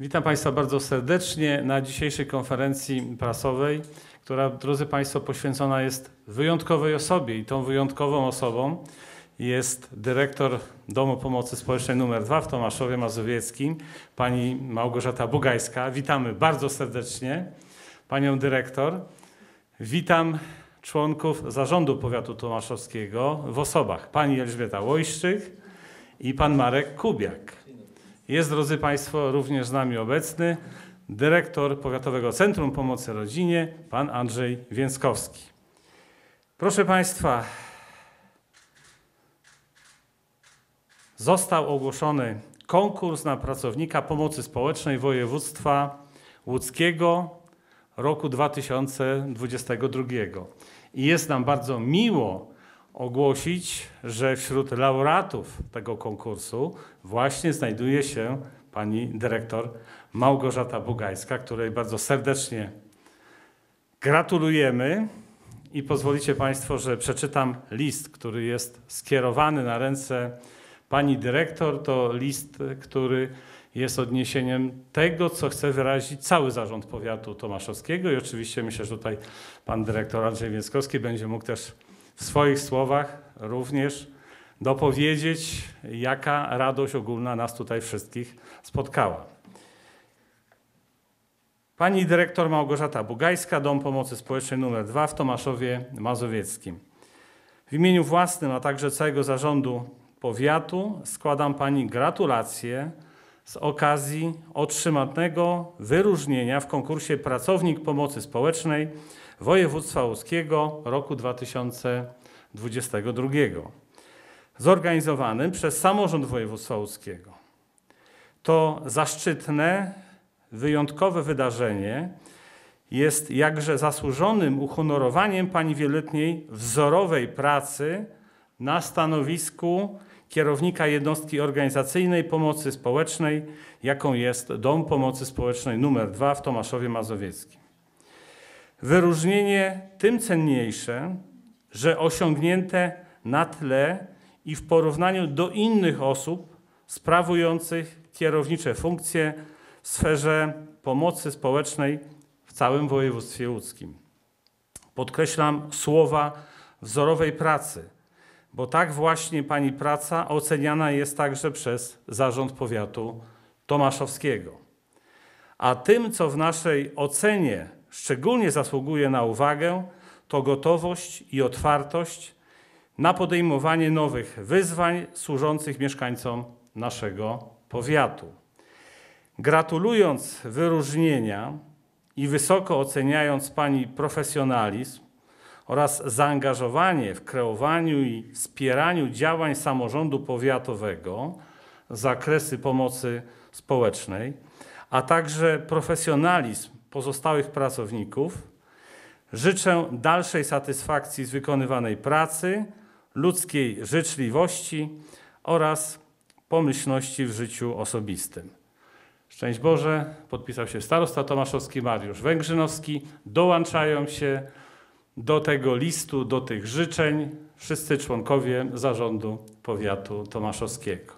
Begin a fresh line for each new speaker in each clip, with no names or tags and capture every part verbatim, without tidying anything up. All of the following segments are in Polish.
Witam Państwa bardzo serdecznie na dzisiejszej konferencji prasowej, która, drodzy Państwo, poświęcona jest wyjątkowej osobie i tą wyjątkową osobą jest dyrektor Domu Pomocy Społecznej numer dwa w Tomaszowie Mazowieckim, pani Małgorzata Bugajska. Witamy bardzo serdecznie panią dyrektor. Witam członków Zarządu Powiatu Tomaszowskiego w osobach pani Elżbieta Łojszczyk i pan Marek Kubiak. Jest, drodzy Państwo, również z nami obecny dyrektor Powiatowego Centrum Pomocy Rodzinie, pan Andrzej Więckowski. Proszę Państwa, został ogłoszony konkurs na pracownika pomocy społecznej województwa łódzkiego roku dwa tysiące dwudziestego drugiego. I jest nam bardzo miło ogłosić, że wśród laureatów tego konkursu właśnie znajduje się pani dyrektor Małgorzata Bugajska, której bardzo serdecznie gratulujemy i pozwolicie Państwo, że przeczytam list, który jest skierowany na ręce pani dyrektor. To list, który jest odniesieniem tego, co chce wyrazić cały Zarząd Powiatu Tomaszowskiego i oczywiście myślę, że tutaj pan dyrektor Andrzej Więckowski będzie mógł też w swoich słowach również dopowiedzieć, jaka radość ogólna nas tutaj wszystkich spotkała. Pani dyrektor Małgorzata Bugajska, Dom Pomocy Społecznej numer dwa w Tomaszowie Mazowieckim. W imieniu własnym, a także całego zarządu powiatu składam pani gratulacje z okazji otrzymanego wyróżnienia w konkursie Pracownik Pomocy Społecznej Województwa Łódzkiego roku dwa tysiące dwudziestego drugiego, zorganizowanym przez Samorząd Województwa Łódzkiego. To zaszczytne, wyjątkowe wydarzenie jest jakże zasłużonym uhonorowaniem pani wieloletniej wzorowej pracy na stanowisku kierownika jednostki organizacyjnej pomocy społecznej, jaką jest Dom Pomocy Społecznej numer dwa w Tomaszowie Mazowieckim. Wyróżnienie tym cenniejsze, że osiągnięte na tle i w porównaniu do innych osób sprawujących kierownicze funkcje w sferze pomocy społecznej w całym województwie łódzkim. Podkreślam słowa wzorowej pracy, bo tak właśnie pani praca oceniana jest także przez Zarząd Powiatu Tomaszowskiego. A tym, co w naszej ocenie szczególnie zasługuje na uwagę, to gotowość i otwartość na podejmowanie nowych wyzwań służących mieszkańcom naszego powiatu. Gratulując wyróżnienia i wysoko oceniając pani profesjonalizm oraz zaangażowanie w kreowaniu i wspieraniu działań samorządu powiatowego z zakresu pomocy społecznej, a także profesjonalizm pozostałych pracowników, życzę dalszej satysfakcji z wykonywanej pracy, ludzkiej życzliwości oraz pomyślności w życiu osobistym. Szczęść Boże, podpisał się starosta tomaszowski Mariusz Węgrzynowski. Dołączają się do tego listu, do tych życzeń wszyscy członkowie Zarządu Powiatu Tomaszowskiego.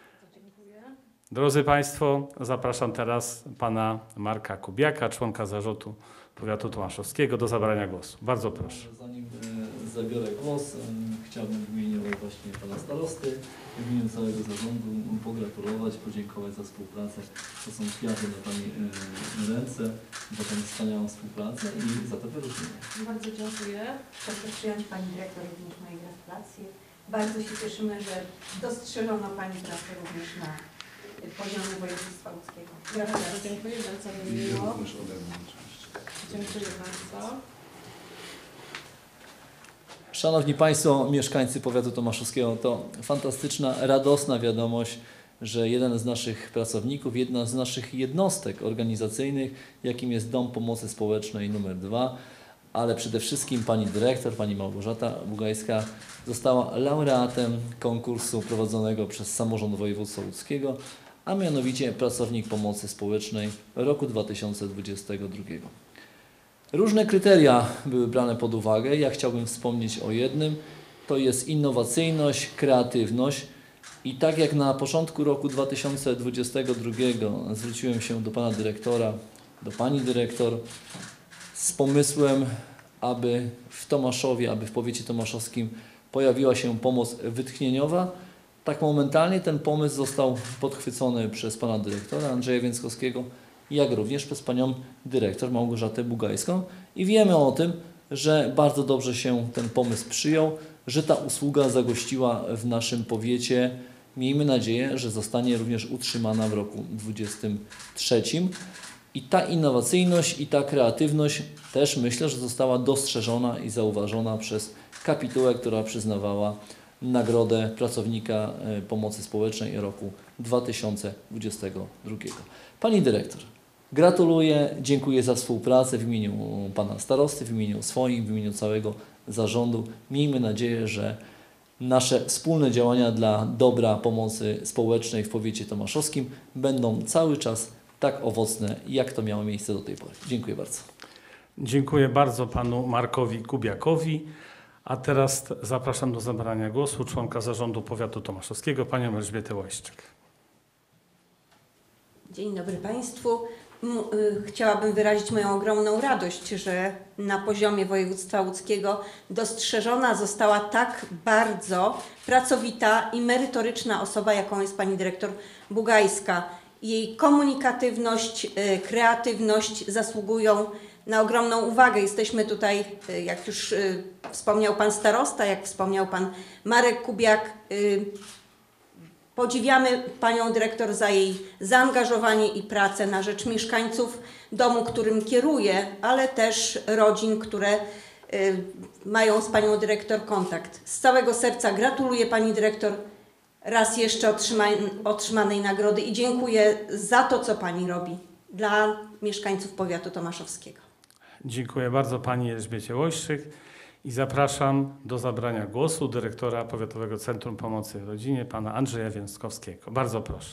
Drodzy Państwo, zapraszam teraz pana Marka Kubiaka, członka Zarządu Powiatu Tomaszowskiego, do zabrania głosu. Bardzo proszę.
Zanim e, zabiorę głos, e, chciałbym w imieniu właśnie pana starosty, w imieniu całego zarządu pogratulować, podziękować za współpracę. To są kwiaty na pani e, ręce, za tę wspaniałą współpracę i za to wyróżnienie.
Bardzo dziękuję. Proszę przyjąć pani dyrektor również moje gratulacje. Bardzo się cieszymy, że dostrzeżono pani pracę również na poziomie województwa łódzkiego. Gratulacje.
Dziękuję bardzo miło. Dziękuję bardzo.
Szanowni Państwo, mieszkańcy powiatu tomaszowskiego, to fantastyczna, radosna wiadomość, że jeden z naszych pracowników, jedna z naszych jednostek organizacyjnych, jakim jest Dom Pomocy Społecznej numer dwa, ale przede wszystkim pani dyrektor, pani Małgorzata Bugajska, została laureatem konkursu prowadzonego przez Samorząd Województwa Łódzkiego, a mianowicie Pracownik Pomocy Społecznej roku dwa tysiące dwudziestego drugiego. Różne kryteria były brane pod uwagę. Ja chciałbym wspomnieć o jednym. To jest innowacyjność, kreatywność I tak jak na początku roku dwa tysiące dwudziestego drugiego zwróciłem się do pana dyrektora, do pani dyrektor z pomysłem, aby w Tomaszowie, aby w powiecie tomaszowskim pojawiła się pomoc wytchnieniowa, tak momentalnie ten pomysł został podchwycony przez pana dyrektora Andrzeja Więckowskiego, jak również przez panią dyrektor Małgorzatę Bugajską i wiemy o tym, że bardzo dobrze się ten pomysł przyjął, że ta usługa zagościła w naszym powiecie. Miejmy nadzieję, że zostanie również utrzymana w roku dwudziestym trzecim. I ta innowacyjność i ta kreatywność też myślę, że została dostrzeżona i zauważona przez kapitułę, która przyznawała Nagrodę Pracownika Pomocy Społecznej roku dwa tysiące dwudziestego drugiego. Pani dyrektor, gratuluję, dziękuję za współpracę w imieniu pana starosty, w imieniu swoim, w imieniu całego zarządu. Miejmy nadzieję, że nasze wspólne działania dla dobra pomocy społecznej w powiecie tomaszowskim będą cały czas tak owocne, jak to miało miejsce do tej pory. Dziękuję bardzo.
Dziękuję bardzo panu Markowi Kubiakowi. A teraz zapraszam do zabrania głosu członka Zarządu Powiatu Tomaszowskiego, panią Elżbietę Łojszczyk.
Dzień dobry Państwu. M- y, Chciałabym wyrazić moją ogromną radość, że na poziomie województwa łódzkiego dostrzeżona została tak bardzo pracowita i merytoryczna osoba, jaką jest pani dyrektor Bugajska. Jej komunikatywność, y, kreatywność zasługują na ogromną uwagę. Jesteśmy tutaj, y, jak już y, wspomniał pan starosta, jak wspomniał pan Marek Kubiak, y, podziwiamy panią dyrektor za jej zaangażowanie i pracę na rzecz mieszkańców domu, którym kieruje, ale też rodzin, które y, mają z panią dyrektor kontakt. Z całego serca gratuluję pani dyrektor raz jeszcze otrzyma- otrzymanej nagrody i dziękuję za to, co pani robi dla mieszkańców powiatu tomaszowskiego.
Dziękuję bardzo pani Elżbiecie Łojszczyk i zapraszam do zabrania głosu dyrektora Powiatowego Centrum Pomocy Rodzinie, pana Andrzeja Więckowskiego. Bardzo proszę.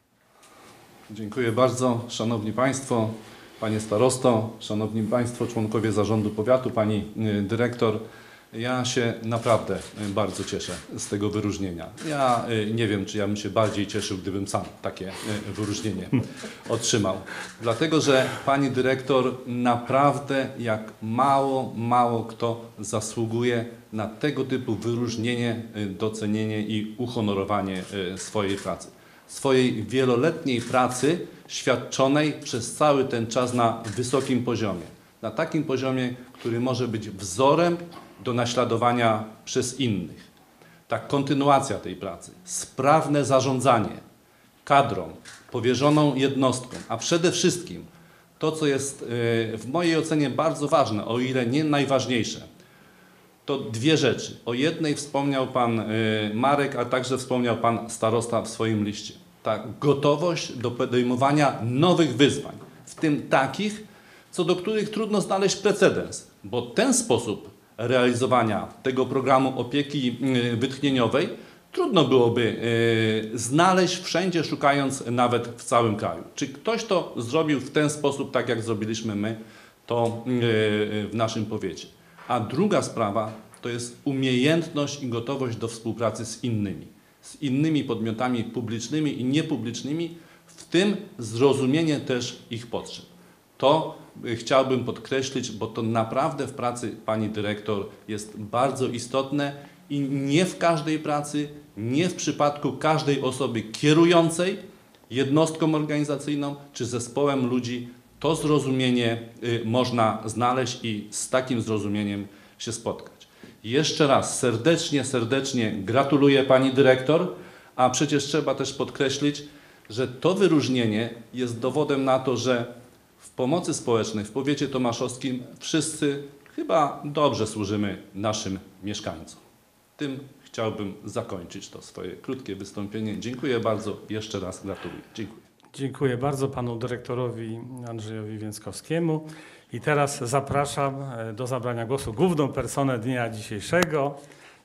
Dziękuję bardzo. Szanowni Państwo, Panie Starosto, Szanowni Państwo, członkowie Zarządu Powiatu, Pani y, Dyrektor. Ja się naprawdę y, bardzo cieszę z tego wyróżnienia. Ja y, nie wiem, czy ja bym się bardziej cieszył, gdybym sam takie y, wyróżnienie otrzymał. Dlatego, że Pani Dyrektor naprawdę jak mało, mało kto zasługuje na tego typu wyróżnienie, y, docenienie i uhonorowanie y, swojej pracy. Swojej wieloletniej pracy świadczonej przez cały ten czas na wysokim poziomie. Na takim poziomie, który może być wzorem do naśladowania przez innych. Ta kontynuacja tej pracy, sprawne zarządzanie kadrą, powierzoną jednostką, a przede wszystkim to, co jest w mojej ocenie bardzo ważne, o ile nie najważniejsze, to dwie rzeczy. O jednej wspomniał pan Marek, a także wspomniał pan starosta w swoim liście. Ta gotowość do podejmowania nowych wyzwań, w tym takich, co do których trudno znaleźć precedens, bo ten sposób realizowania tego programu opieki wytchnieniowej trudno byłoby znaleźć wszędzie, szukając nawet w całym kraju. Czy ktoś to zrobił w ten sposób, tak jak zrobiliśmy my to w naszym powiecie? A druga sprawa to jest umiejętność i gotowość do współpracy z innymi, z innymi podmiotami publicznymi i niepublicznymi, w tym zrozumienie też ich potrzeb. To chciałbym podkreślić, bo to naprawdę w pracy pani dyrektor jest bardzo istotne i nie w każdej pracy, nie w przypadku każdej osoby kierującej jednostką organizacyjną czy zespołem ludzi to zrozumienie y, można znaleźć i z takim zrozumieniem się spotkać. Jeszcze raz serdecznie, serdecznie gratuluję pani dyrektor, a przecież trzeba też podkreślić, że to wyróżnienie jest dowodem na to, że w pomocy społecznej w powiecie tomaszowskim wszyscy chyba dobrze służymy naszym mieszkańcom. Tym chciałbym zakończyć to swoje krótkie wystąpienie. Dziękuję bardzo. Jeszcze raz gratuluję. Dziękuję.
Dziękuję bardzo panu dyrektorowi Andrzejowi Więckowskiemu. I teraz zapraszam do zabrania głosu główną personę dnia dzisiejszego,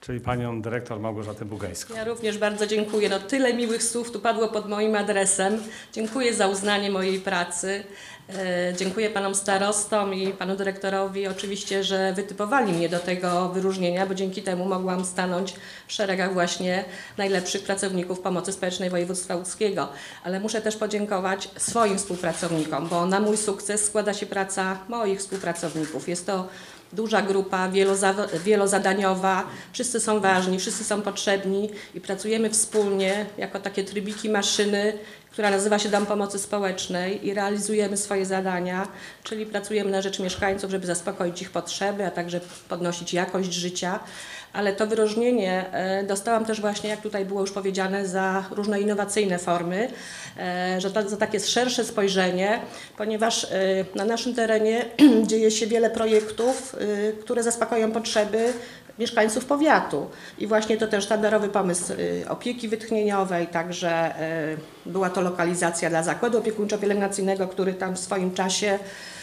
czyli panią dyrektor Małgorzatę Bugajską.
Ja również bardzo dziękuję. No, tyle miłych słów tu padło pod moim adresem. Dziękuję za uznanie mojej pracy. E, dziękuję panom starostom i panu dyrektorowi oczywiście, że wytypowali mnie do tego wyróżnienia, bo dzięki temu mogłam stanąć w szeregach właśnie najlepszych pracowników pomocy społecznej województwa łódzkiego. Ale muszę też podziękować swoim współpracownikom, bo na mój sukces składa się praca moich współpracowników. Jest to duża grupa, wieloza- wielozadaniowa, wszyscy są ważni, wszyscy są potrzebni i pracujemy wspólnie jako takie trybiki maszyny, która nazywa się Dom Pomocy Społecznej i realizujemy swoje zadania, czyli pracujemy na rzecz mieszkańców, żeby zaspokoić ich potrzeby, a także podnosić jakość życia. Ale to wyróżnienie e, dostałam też właśnie, jak tutaj było już powiedziane, za różne innowacyjne formy, e, że to, za takie szersze spojrzenie, ponieważ e, na naszym terenie dzieje się wiele projektów, e, które zaspokoją potrzeby mieszkańców powiatu. I właśnie to też sztandarowy pomysł e, opieki wytchnieniowej, także e, była to lokalizacja dla zakładu opiekuńczo-pielęgnacyjnego, który tam w swoim czasie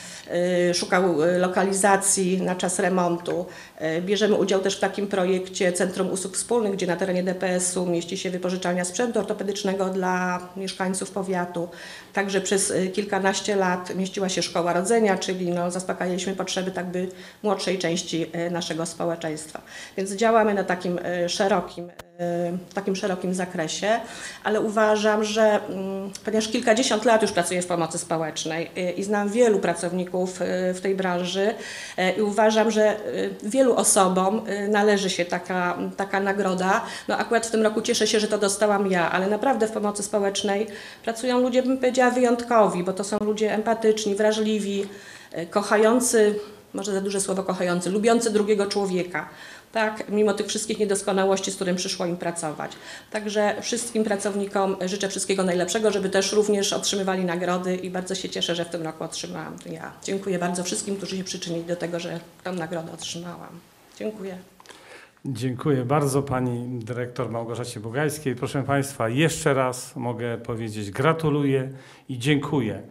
szukał lokalizacji na czas remontu. Bierzemy udział też w takim projekcie Centrum Usług Wspólnych, gdzie na terenie D P S-u mieści się wypożyczalnia sprzętu ortopedycznego dla mieszkańców powiatu. Także przez kilkanaście lat mieściła się Szkoła Rodzenia, czyli no, zaspokajaliśmy potrzeby tak by młodszej części naszego społeczeństwa. Więc działamy na takim szerokim, w takim szerokim zakresie, ale uważam, że ponieważ kilkadziesiąt lat już pracuję w pomocy społecznej i znam wielu pracowników w tej branży i uważam, że wielu osobom należy się taka, taka nagroda. No akurat w tym roku cieszę się, że to dostałam ja, ale naprawdę w pomocy społecznej pracują ludzie, bym powiedziała, wyjątkowi, bo to są ludzie empatyczni, wrażliwi, kochający, może za duże słowo kochający, lubiący drugiego człowieka. Tak, mimo tych wszystkich niedoskonałości, z którym przyszło im pracować. Także wszystkim pracownikom życzę wszystkiego najlepszego, żeby też również otrzymywali nagrody i bardzo się cieszę, że w tym roku otrzymałam to ja. Dziękuję bardzo wszystkim, którzy się przyczynili do tego, że tę nagrodę otrzymałam. Dziękuję.
Dziękuję bardzo pani dyrektor Małgorzacie Bugajskiej. Proszę państwa, jeszcze raz mogę powiedzieć gratuluję i dziękuję.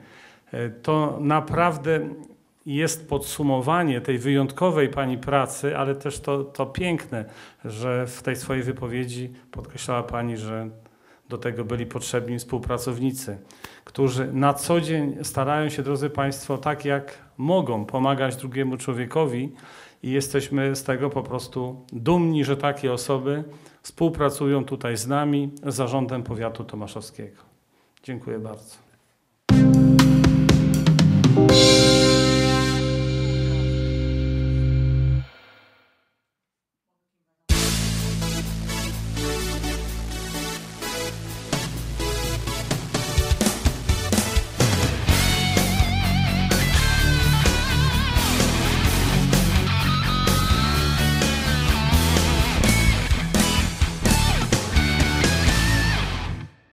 To naprawdę jest podsumowanie tej wyjątkowej pani pracy, ale też to, to piękne, że w tej swojej wypowiedzi podkreślała pani, że do tego byli potrzebni współpracownicy, którzy na co dzień starają się, drodzy państwo, tak jak mogą pomagać drugiemu człowiekowi i jesteśmy z tego po prostu dumni, że takie osoby współpracują tutaj z nami, z Zarządem Powiatu Tomaszowskiego. Dziękuję bardzo.